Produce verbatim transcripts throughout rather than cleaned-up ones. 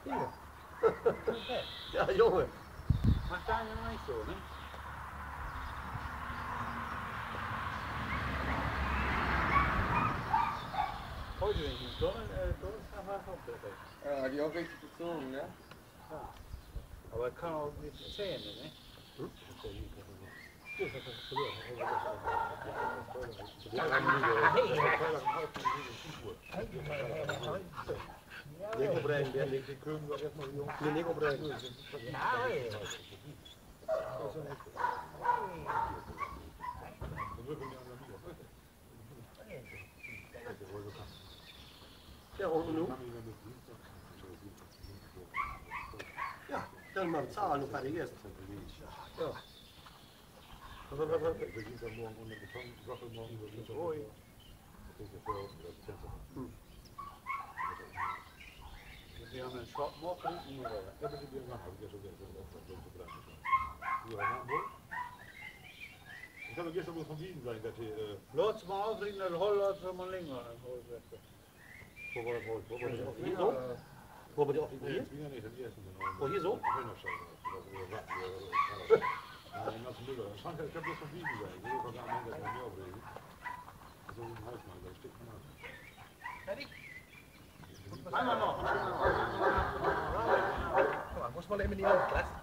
Hier. Ja, jongen. Maar sta je nog niet zo, hè? Heute wenn ich in die Sonne, äh, Donnerstag war es auch perfekt. Ja, die auch richtig gezogen, ne? Ja. Aber es kann auch mit Zähne, ne? Hm? Niks opbrengen, Ben. Nee, niks opbrengen. Ja, und nu? Ja, dan maar zahlen op de eerste. Ja. Wat, wat, wat? We zien dan morgen onder de zon, zakken morgen door de zon. Dat is een veel, dat is het. Die haben einen Schwab machen und nur weiter. Dat is het weer maar, dat is ook even op dat te brengen. Hoe gaan we nou? Ik heb gisteren wel van Wien zijn dat hij. Låt oss mal aufregen, eller håll oss som man längre. Voor wat voor voor wat Hier zo? Wo wir die auch Nee, hier? het is niet het eerste. Oh, hier zo? En dat is Müller. Ik heb dus van Wien zijn. Ik wil gaan aan dat hij niet opregen. Dat is ook een huisman, dat stikt van uit. Einmal noch. Muss man eben die Hand lassen.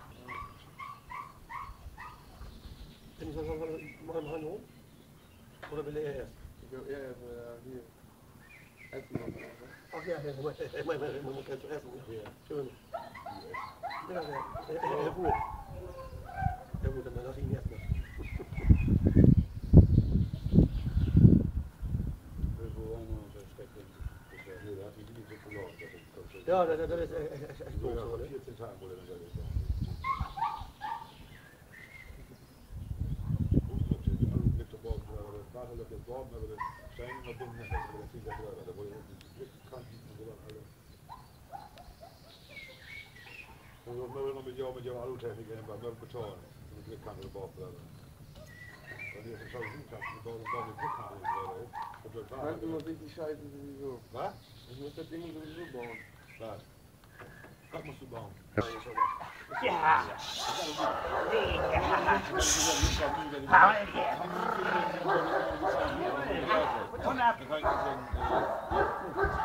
Bin ich so mal mal hoch? Oder will er erst? Ich will eher äh, hier essen noch. Ne? Ach ja, ja, Moment, Moment, Moment, kannst du essen? Ja. Schön. Ja, ja, ja, ja, gut. Ja gut, dann lass ich ihn erst mal. Ja, das, das ist echt, echt, echt gut so, ne? vierzehn Tage wurde dann da ist. Mit der Borg, aber das war halt der Borg, aber der Stein noch drin, das ist das Ding da drin, da wurde die Kanten und so dann alle. Und wir wollen noch mit jou mit jou Alutechnik in bei Möbelbeton, mit der Kante der Borg da. Dann ist es schon gut, dass wir da noch eine Druckhalle ist. Das ist immer richtig scheiße sowieso. Was? Ich muss das Ding sowieso bauen. Was? Was musst du bauen? Ja. Ja.